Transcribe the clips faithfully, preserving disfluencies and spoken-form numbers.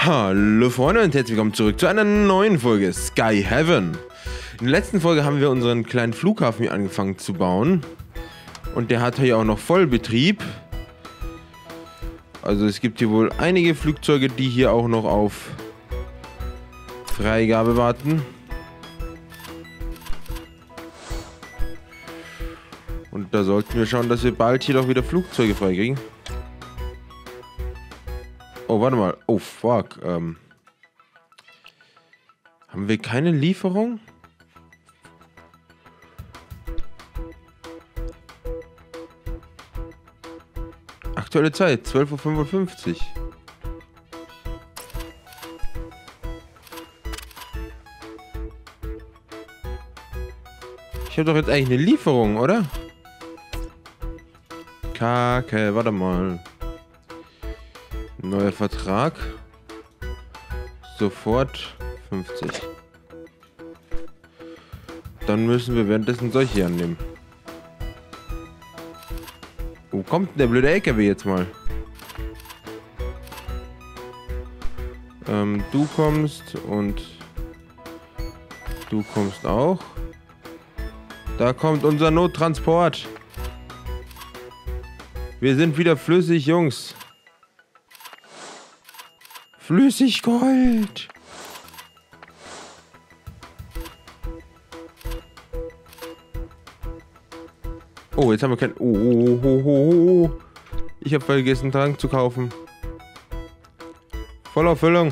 Hallo Freunde und herzlich willkommen zurück zu einer neuen Folge Sky Heaven. In der letzten Folge haben wir unseren kleinen Flughafen hier angefangen zu bauen. Und der hat hier auch noch Vollbetrieb. Also es gibt hier wohl einige Flugzeuge, die hier auch noch auf Freigabe warten. Und da sollten wir schauen, dass wir bald hier doch wieder Flugzeuge freikriegen. Oh, warte mal. Oh, fuck. Ähm, haben wir keine Lieferung? Aktuelle Zeit, zwölf Uhr fünfundfünfzig. Ich habe doch jetzt eigentlich eine Lieferung, oder? Kacke, warte mal. Neuer Vertrag. Sofort fünfzig. Dann müssen wir währenddessen solche annehmen. Wo kommt denn der blöde L K W jetzt mal? Ähm, du kommst und du kommst auch. Da kommt unser Nottransport. Wir sind wieder flüssig, Jungs. Flüssig Gold. Oh, jetzt haben wir kein... Oh, oh, oh, oh, oh. Ich habe vergessen, Trank zu kaufen. Voller Füllung.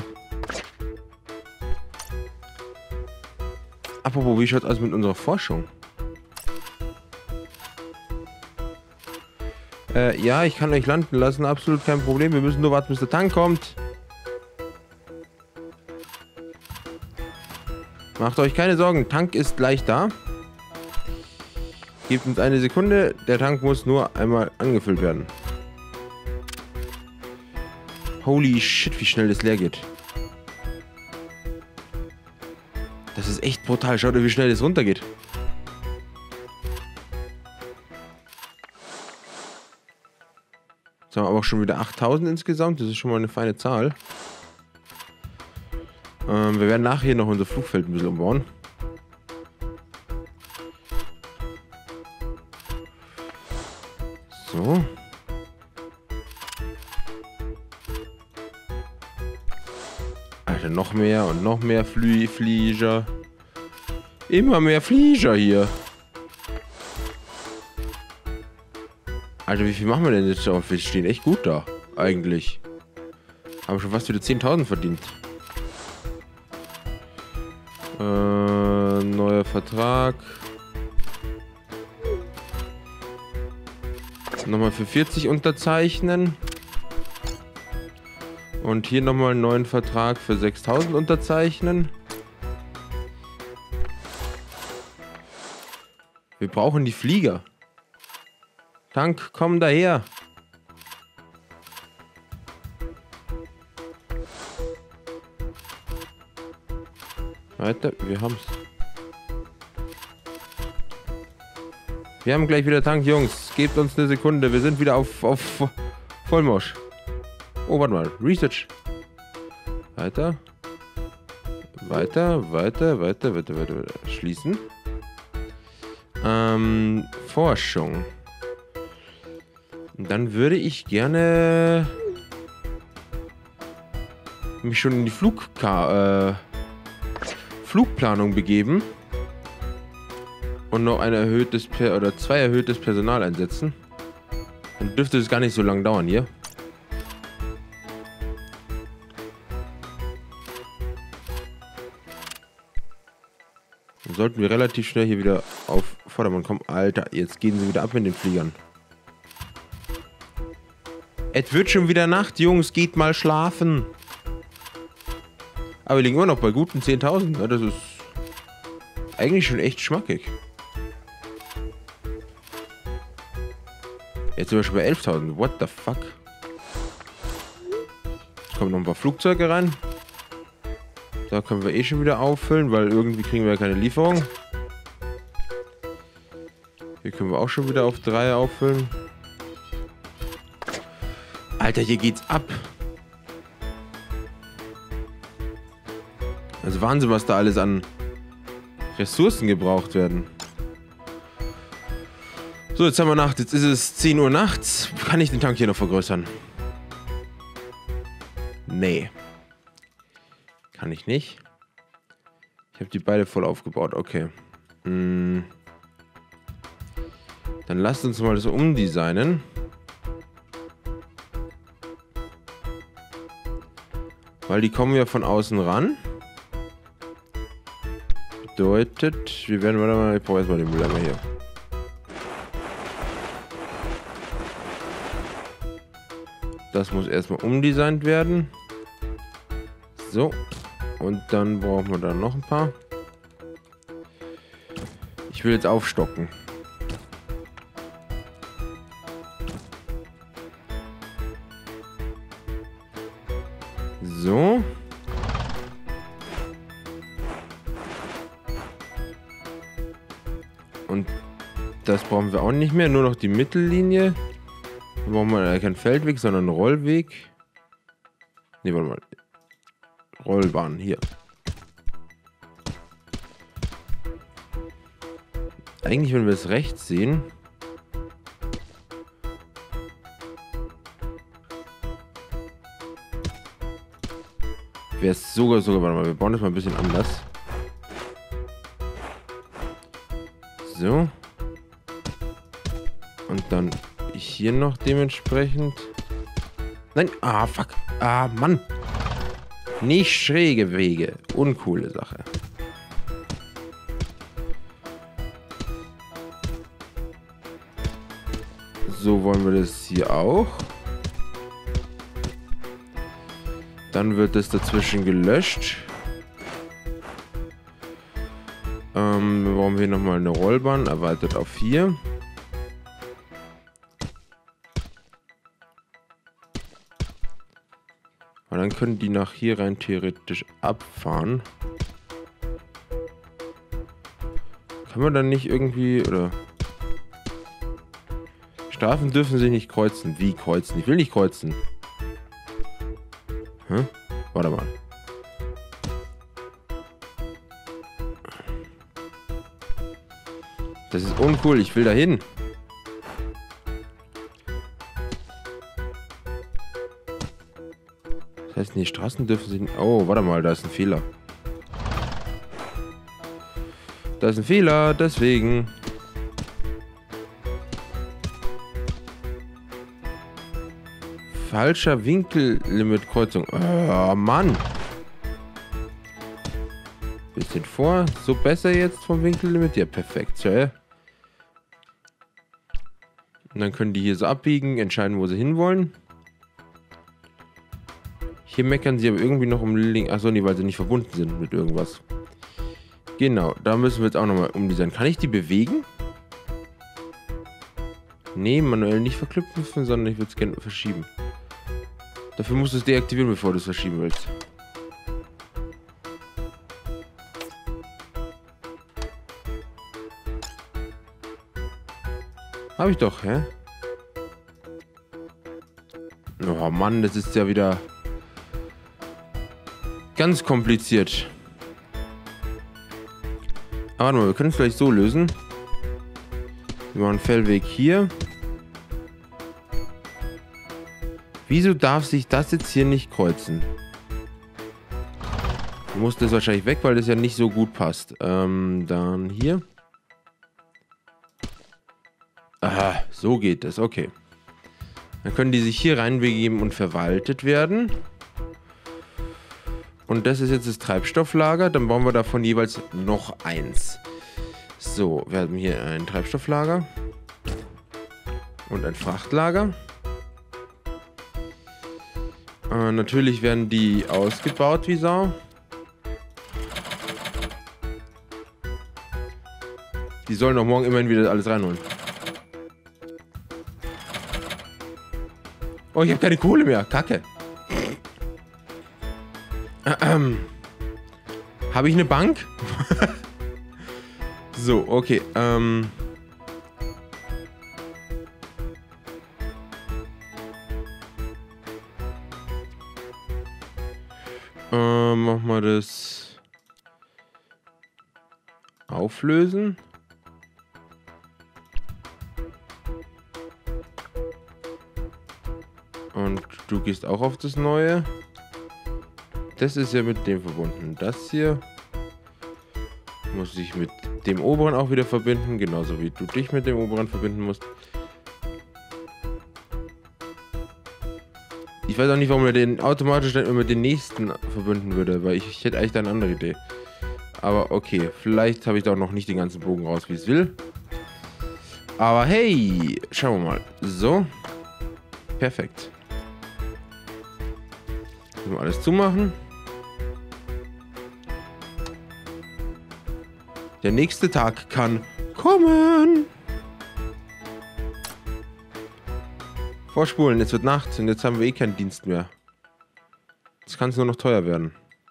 Apropos, wie schaut es aus mit unserer Forschung? Äh, ja, ich kann euch landen lassen. Absolut kein Problem. Wir müssen nur warten, bis der Tank kommt. Macht euch keine Sorgen, Tank ist gleich da. Gebt uns eine Sekunde, der Tank muss nur einmal angefüllt werden. Holy shit, wie schnell das leer geht. Das ist echt brutal, schaut euch, wie schnell das runtergeht. Jetzt haben wir aber auch schon wieder achttausend insgesamt, das ist schon mal eine feine Zahl. Ähm, wir werden nachher noch unser Flugfeld ein bisschen umbauen. So. Alter, noch mehr und noch mehr Flie Flieger. Immer mehr Flieger hier. Alter, wie viel machen wir denn jetzt auf? Wir stehen echt gut da, eigentlich. Haben schon fast wieder zehntausend verdient. Äh, neuer Vertrag. Nochmal für vierzig unterzeichnen. Und hier nochmal einen neuen Vertrag für sechstausend unterzeichnen. Wir brauchen die Flieger. Tank, komm daher. Weiter, wir haben's. Wir haben gleich wieder Tank, Jungs. Gebt uns eine Sekunde. Wir sind wieder auf, auf Vollmosch. Oh, warte mal. Research. Weiter. Weiter, weiter, weiter, weiter, weiter, weiter. Schließen. Ähm, Forschung. Dann würde ich gerne mich schon in die Flugka... Äh, Flugplanung begeben und noch ein erhöhtes per oder zwei erhöhtes Personal einsetzen. Dann dürfte es gar nicht so lange dauern hier. Dann sollten wir relativ schnell hier wieder auf Vordermann kommen. Alter, jetzt gehen sie wieder ab mit den Fliegern. Es wird schon wieder Nacht, Jungs, geht mal schlafen. Aber wir liegen immer noch bei guten zehntausend. Ja, das ist eigentlich schon echt schmackig. Jetzt sind wir schon bei elftausend. What the fuck? Jetzt kommen noch ein paar Flugzeuge rein. Da können wir eh schon wieder auffüllen, weil irgendwie kriegen wir ja keine Lieferung. Hier können wir auch schon wieder auf drei auffüllen. Alter, hier geht's ab. Also Wahnsinn, was da alles an Ressourcen gebraucht werden. So, jetzt haben wir Nacht. Jetzt ist es zehn Uhr nachts. Kann ich den Tank hier noch vergrößern? Nee. Kann ich nicht. Ich habe die beide voll aufgebaut. Okay. Hm. Dann lasst uns mal das umdesignen. Weil die kommen ja von außen ran. Bedeutet, wir werden, warte mal, ich brauche erstmal den Mülleimer hier. Das muss erstmal umdesignt werden. So. Und dann brauchen wir da noch ein paar. Ich will jetzt aufstocken. So. Und das brauchen wir auch nicht mehr. Nur noch die Mittellinie. Da brauchen wir keinen Feldweg, sondern einen Rollweg. Ne, warte mal. Rollbahn, hier. Eigentlich, wenn wir es rechts sehen... wäre es sogar, sogar, warte mal, wir bauen das mal ein bisschen anders. So. Und dann hier noch dementsprechend. Nein, ah, fuck. Ah, Mann. Nicht schräge Wege. Uncoole Sache. So wollen wir das hier auch. Dann wird es dazwischen gelöscht. Ähm, wir brauchen hier nochmal eine Rollbahn, erweitert auf vier. Und dann können die nach hier rein theoretisch abfahren. Kann man dann nicht irgendwie, oder... Strafen dürfen sich nicht kreuzen. Wie kreuzen? Ich will nicht kreuzen. Hä? Warte mal. Das ist uncool. Ich will da hin. Das heißt, die Straßen dürfen sich nicht... Oh, warte mal. Da ist ein Fehler. Da ist ein Fehler. Deswegen... Falscher Winkellimit-Kreuzung. Oh, Mann. Bisschen vor. So besser jetzt vom Winkellimit? Ja, perfekt. Ja. Und dann können die hier so abbiegen, entscheiden, wo sie hinwollen. Hier meckern sie aber irgendwie noch um Link. Achso, nee, weil sie nicht verbunden sind mit irgendwas. Genau, da müssen wir jetzt auch nochmal umdesignen. Kann ich die bewegen? Nee, manuell nicht verknüpfen, sondern ich würde es gerne verschieben. Dafür musst du es deaktivieren, bevor du es verschieben willst. Habe ich doch, hä? Oh Mann, das ist ja wieder ganz kompliziert. Aber warte mal, wir können es vielleicht so lösen. Wir machen einen Feldweg hier. Wieso darf sich das jetzt hier nicht kreuzen? Du musst das wahrscheinlich weg, weil das ja nicht so gut passt. Ähm, dann hier. Aha, so geht das, okay. Dann können die sich hier reinbegeben und verwaltet werden. Und das ist jetzt das Treibstofflager. Dann bauen wir davon jeweils noch eins. So, wir haben hier ein Treibstofflager. Und ein Frachtlager. Äh, natürlich werden die ausgebaut wie Sau. Die sollen auch morgen immerhin wieder alles reinholen. Oh, ich habe keine Kohle mehr. Kacke. Ähm. Habe ich eine Bank? So, okay. Ähm. Ähm, mach mal das auflösen. Und du gehst auch auf das Neue. Das ist ja mit dem verbunden. Das hier muss ich mit dem oberen auch wieder verbinden. Genauso wie du dich mit dem oberen verbinden musst. Ich weiß auch nicht, warum er den automatisch dann immer mit den nächsten verbinden würde. Weil ich, ich hätte eigentlich da eine andere Idee. Aber okay, vielleicht habe ich da auch noch nicht den ganzen Bogen raus, wie ich es will. Aber hey, schauen wir mal. So. Perfekt. Mal alles zumachen. Der nächste Tag kann kommen. Vorspulen, jetzt wird Nacht und jetzt haben wir eh keinen Dienst mehr. Jetzt kann es nur noch teuer werden.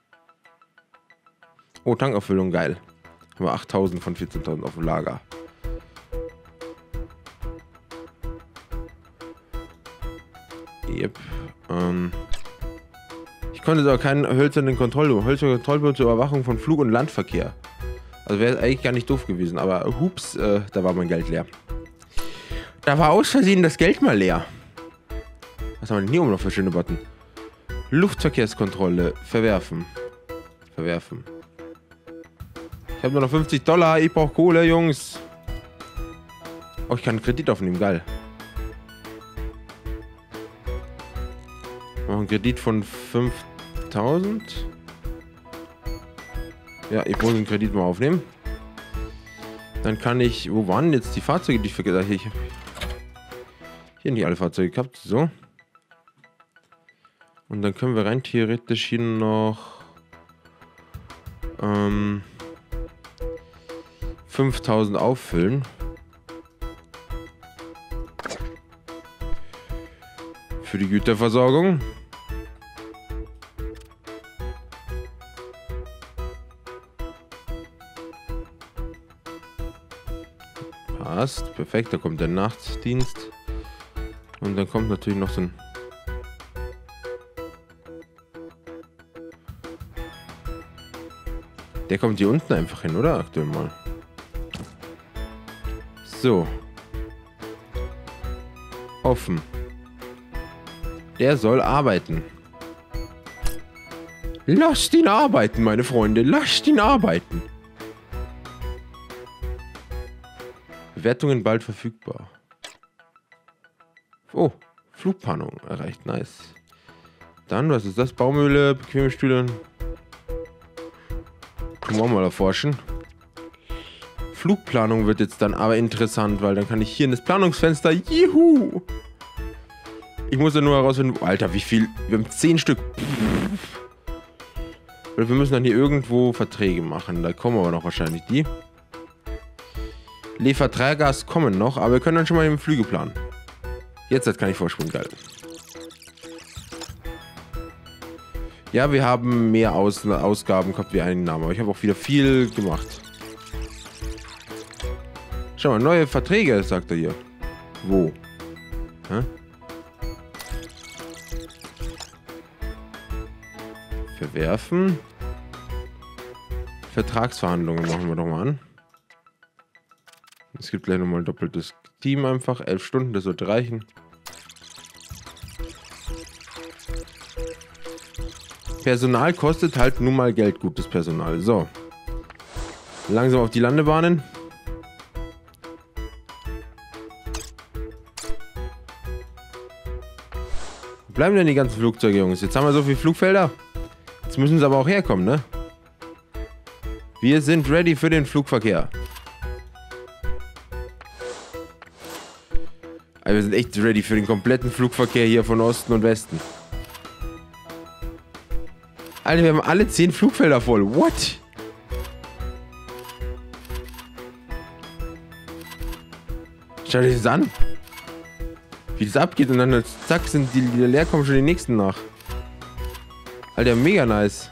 Oh, Tankauffüllung, geil. Haben wir achttausend von vierzehntausend auf dem Lager. Yep. Ähm... Ich konnte aber keinen hölzernen Kontrollboot. Hölzernen Kontrollboot zur Überwachung von Flug- und Landverkehr. Also wäre eigentlich gar nicht doof gewesen. Aber hups, äh, da war mein Geld leer. Da war aus Versehen das Geld mal leer. Was haben wir denn hier oben noch für schöne Button? Luftverkehrskontrolle. Verwerfen. Verwerfen. Ich habe nur noch fünfzig Dollar. Ich brauche Kohle, Jungs. Oh, ich kann einen Kredit aufnehmen. Geil. Noch einen Kredit von fünftausend. Ja, ich muss den Kredit mal aufnehmen. Dann kann ich... Wo waren jetzt die Fahrzeuge, die ich vergessen habe? Ich habe hier nicht alle Fahrzeuge gehabt. So. Und dann können wir rein theoretisch hier noch... Ähm, fünftausend auffüllen. Für die Güterversorgung. Passt. Perfekt, da kommt der Nachtdienst. Und dann kommt natürlich noch so ein... Der kommt hier unten einfach hin, oder? Aktuell mal. So. Offen. Der soll arbeiten. Lasst ihn arbeiten, meine Freunde. Lasst ihn arbeiten. Bewertungen bald verfügbar. Oh, Flugplanung erreicht. Nice. Dann, was ist das? Baumöhle, bequeme Stühle. Können wir auch mal erforschen. Flugplanung wird jetzt dann aber interessant, weil dann kann ich hier in das Planungsfenster... Juhu! Ich muss ja nur herausfinden... Alter, wie viel... Wir haben zehn Stück. Wir müssen dann hier irgendwo Verträge machen. Da kommen aber noch wahrscheinlich die. Lieferträgers kommen noch, aber wir können dann schon mal eben Flüge planen. Jetzt kann ich vorspulen, geil. Ja, wir haben mehr Aus Ausgaben gehabt wie Einnahmen, aber ich habe auch wieder viel gemacht. Schau mal, neue Verträge, sagt er hier. Wo? Hä? Verwerfen. Vertragsverhandlungen machen wir doch mal an. Es gibt gleich nochmal ein doppeltes Team einfach. Elf Stunden, das sollte reichen. Personal kostet halt nun mal Geld, gutes Personal. So. Langsam auf die Landebahnen. Wo bleiben denn die ganzen Flugzeuge, Jungs? Jetzt haben wir so viele Flugfelder. Jetzt müssen sie aber auch herkommen, ne? Wir sind ready für den Flugverkehr. Also wir sind echt ready für den kompletten Flugverkehr hier von Osten und Westen. Alter, wir haben alle zehn Flugfelder voll. What? Schau dir das an. Wie das abgeht und dann zack sind die, die leer, kommen schon die nächsten nach. Alter, mega nice.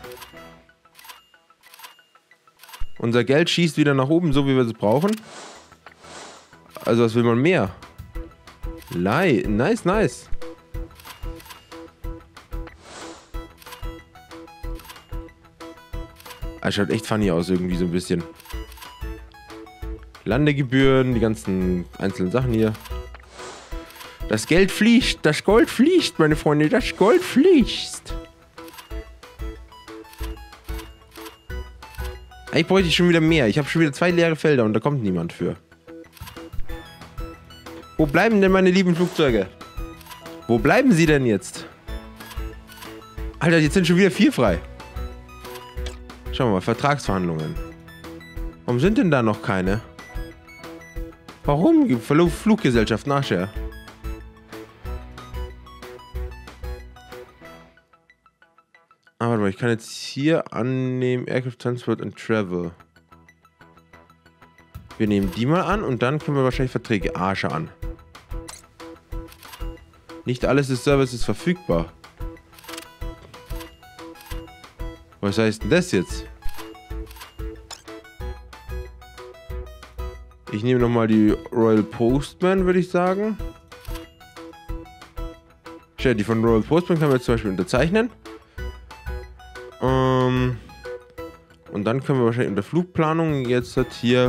Unser Geld schießt wieder nach oben, so wie wir es brauchen. Also was will man mehr? Nice, nice, nice. Das schaut echt funny aus, irgendwie so ein bisschen. Landegebühren, die ganzen einzelnen Sachen hier. Das Geld fließt, das Gold fließt, meine Freunde, das Gold fließt. Eigentlich bräuchte ich schon wieder mehr. Ich habe schon wieder zwei leere Felder und da kommt niemand für. Wo bleiben denn meine lieben Flugzeuge? Wo bleiben sie denn jetzt? Alter, jetzt sind schon wieder vier frei. Schauen wir mal, Vertragsverhandlungen. Warum sind denn da noch keine? Warum? Fluggesellschaft nachher. Ah, warte mal, ich kann jetzt hier annehmen Aircraft Transport and Travel. Wir nehmen die mal an und dann können wir wahrscheinlich Verträge Arsch an. Nicht alles des Services verfügbar. Was heißt denn das jetzt? Ich nehme nochmal die Royal Postman, würde ich sagen. Tja, die von Royal Postman können wir jetzt zum Beispiel unterzeichnen. Ähm, und dann können wir wahrscheinlich unter Flugplanung jetzt halt hier...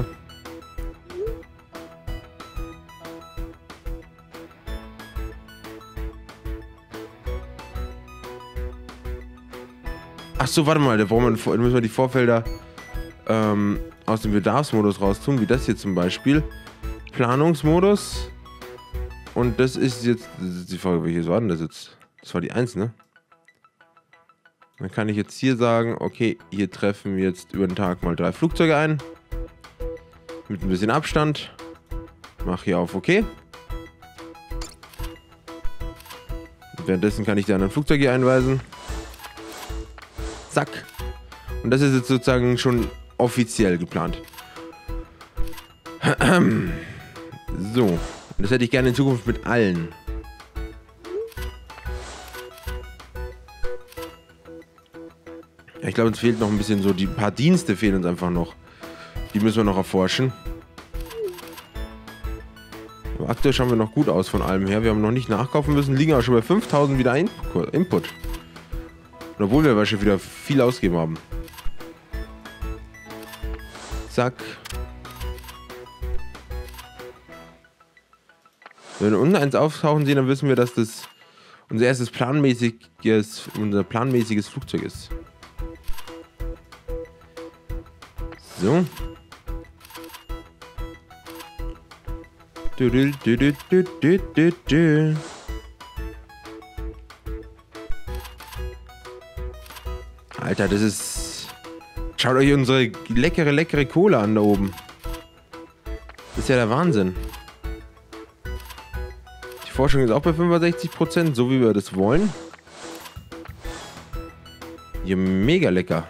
Ach so, warte mal, da brauchen wir, müssen wir die Vorfelder ähm, aus dem Bedarfsmodus raus tun, wie das hier zum Beispiel. Planungsmodus. Und das ist jetzt, das ist die Frage, welches war denn das jetzt? Das war die eins, ne? Dann kann ich jetzt hier sagen, okay, hier treffen wir jetzt über den Tag mal drei Flugzeuge ein. Mit ein bisschen Abstand. Mach hier auf OK. Und währenddessen kann ich die anderen Flugzeuge hier einweisen. Zack. Und das ist jetzt sozusagen schon offiziell geplant. So. Und das hätte ich gerne in Zukunft mit allen. Ja, ich glaube, uns fehlt noch ein bisschen so, die paar Dienste fehlen uns einfach noch. Die müssen wir noch erforschen. Aber aktuell schauen wir noch gut aus von allem her. Wir haben noch nicht nachkaufen müssen, liegen aber schon bei fünftausend wieder Input. Und obwohl wir wahrscheinlich wieder viel ausgegeben haben. Zack. Wenn wir unten eins auftauchen sehen, dann wissen wir, dass das unser erstes planmäßiges, unser planmäßiges Flugzeug ist. So. Du, du, du, du, du, du, du. Alter, das ist... Schaut euch unsere leckere, leckere Kohle an da oben. Das ist ja der Wahnsinn. Die Forschung ist auch bei fünfundsechzig Prozent, so wie wir das wollen. Hier mega lecker.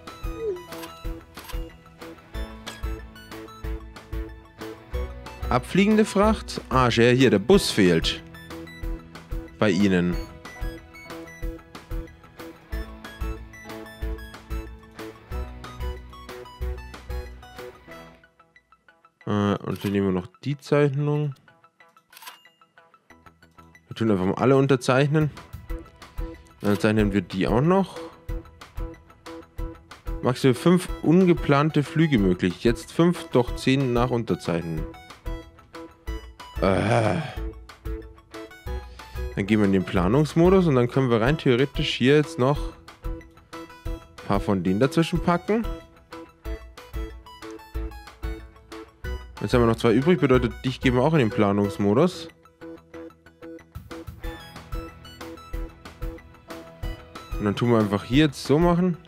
Abfliegende Fracht? Ah, ja, hier, der Bus fehlt. Bei Ihnen. Äh, und dann nehmen wir noch die Zeichnung. Wir tun einfach mal alle unterzeichnen. Dann zeichnen wir die auch noch. Maximal fünf ungeplante Flüge möglich. Jetzt fünf, doch zehn nach Unterzeichnen. Äh. Dann gehen wir in den Planungsmodus und dann können wir rein theoretisch hier jetzt noch ein paar von denen dazwischen packen. Jetzt haben wir noch zwei übrig, bedeutet, dich geben wir auch in den Planungsmodus. Und dann tun wir einfach hier jetzt so machen.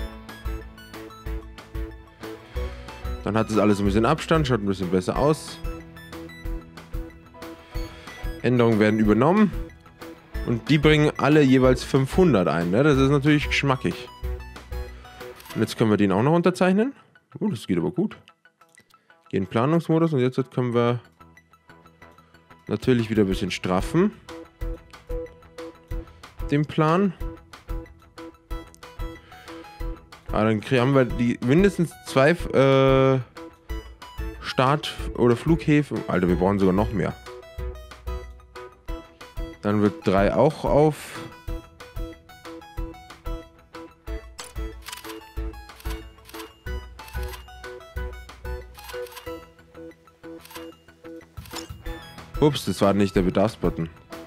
Dann hat das alles ein bisschen Abstand, schaut ein bisschen besser aus. Änderungen werden übernommen. Und die bringen alle jeweils fünfhundert ein. Ne? Das ist natürlich geschmackig. Und jetzt können wir den auch noch unterzeichnen. Oh, das geht aber gut. Gehen in Planungsmodus und jetzt können wir natürlich wieder ein bisschen straffen. Den Plan. Aber dann haben wir die mindestens zwei äh, Start- oder Flughäfen. Alter, wir brauchen sogar noch mehr. Dann wird drei auch auf. Ups, das war nicht der Bedarfsbutton.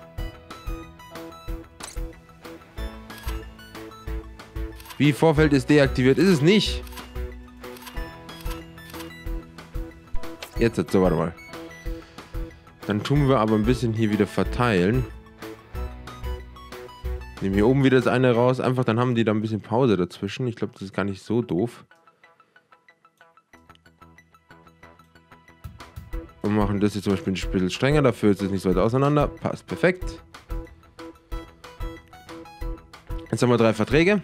Wie, Vorfeld ist deaktiviert? Ist es nicht. Jetzt hat so, warte mal. Dann tun wir aber ein bisschen hier wieder verteilen. Nehmen hier oben wieder das eine raus. Einfach, dann haben die da ein bisschen Pause dazwischen. Ich glaube, das ist gar nicht so doof. Und machen das jetzt zum Beispiel ein bisschen strenger. Dafür ist es nicht so weit auseinander. Passt perfekt. Jetzt haben wir drei Verträge.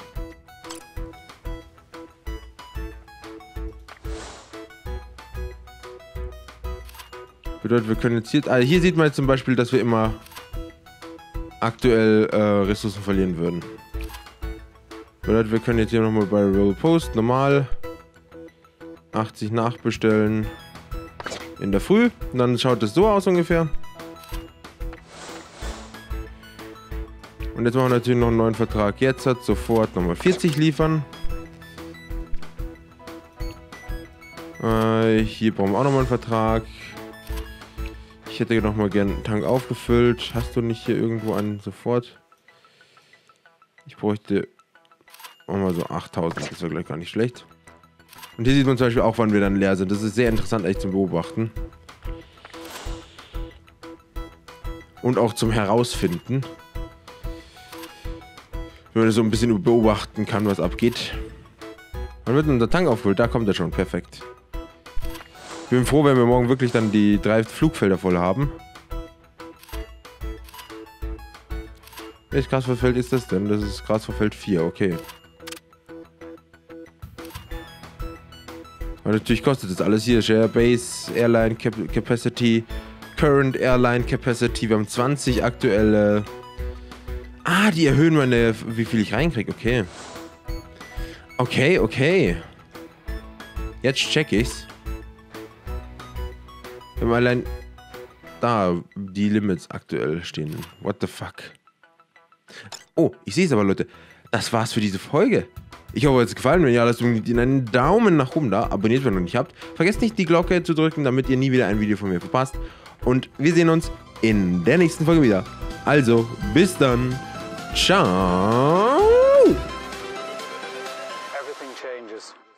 Bedeutet, wir können jetzt hier... Also hier sieht man jetzt zum Beispiel, dass wir immer aktuell äh, Ressourcen verlieren würden. Bedeutet, wir können jetzt hier nochmal bei Roll Post normal achtzig nachbestellen in der Früh. Und dann schaut es so aus ungefähr. Und jetzt machen wir natürlich noch einen neuen Vertrag. Jetzt hat sofort nochmal vierzig liefern. Äh, hier brauchen wir auch nochmal einen Vertrag. Ich hätte noch mal gern einen Tank aufgefüllt. Hast du nicht hier irgendwo einen sofort? Ich bräuchte mal so achttausend. Das wäre gleich gar nicht schlecht. Und hier sieht man zum Beispiel auch, wann wir dann leer sind. Das ist sehr interessant eigentlich zum Beobachten. Und auch zum Herausfinden. Wenn man so ein bisschen beobachten kann, was abgeht. Wann wird unser Tank aufgefüllt? Da kommt er schon. Perfekt. Ich bin froh, wenn wir morgen wirklich dann die drei Flugfelder voll haben. Welches Grasverfeld ist das denn? Das ist Grasverfeld vier, okay. Aber natürlich kostet das alles hier. Share Base, Airline Cap Capacity, Current Airline Capacity. Wir haben zwanzig aktuelle. Ah, die erhöhen meine, wie viel ich reinkriege. Okay. Okay, okay. Jetzt check ich's. Wir haben allein da die Limits aktuell stehen. What the fuck? Oh, ich sehe es aber, Leute. Das war's für diese Folge. Ich hoffe, es hat gefallen. Wenn ja, lasst einen Daumen nach oben da. Abonniert, wenn ihr noch nicht habt. Vergesst nicht, die Glocke zu drücken, damit ihr nie wieder ein Video von mir verpasst. Und wir sehen uns in der nächsten Folge wieder. Also, bis dann. Ciao. Everything changes.